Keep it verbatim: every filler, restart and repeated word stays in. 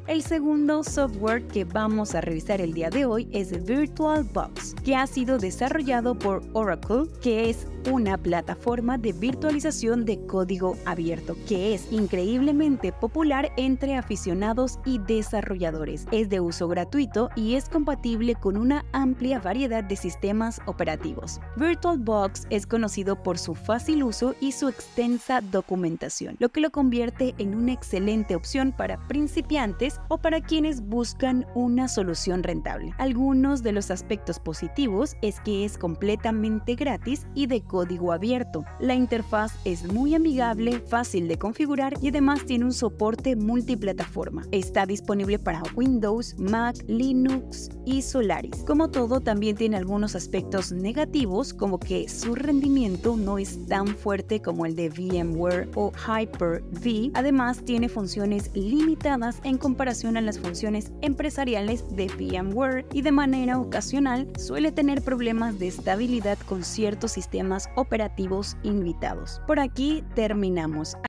El segundo software que vamos a revisar el día de hoy es VirtualBox, que ha sido desarrollado por Oracle, que es una plataforma de virtualización de código abierto, que es increíblemente popular entre aficionados y desarrolladores. Es de uso gratuito y es compatible con una amplia variedad de sistemas operativos. VirtualBox es conocido por su fácil uso y su extensa documentación, lo que lo convierte en una excelente opción para principiantes o para quienes buscan una solución rentable. Algunos de los aspectos positivos es que es completamente gratis y de código abierto. La interfaz es muy amigable, fácil de configurar y además tiene un soporte multiplataforma. Está disponible para Windows, Mac, Linux y Solaris. Como todo, también tiene algunos aspectos negativos, como que su rendimiento no es tan fuerte como el de VMware o Hyper-V. Además, tiene funciones limitadas en comparación a las funciones empresariales de VMware y de manera ocasional suele tener problemas de estabilidad con ciertos sistemas operativos invitados. Por aquí terminamos.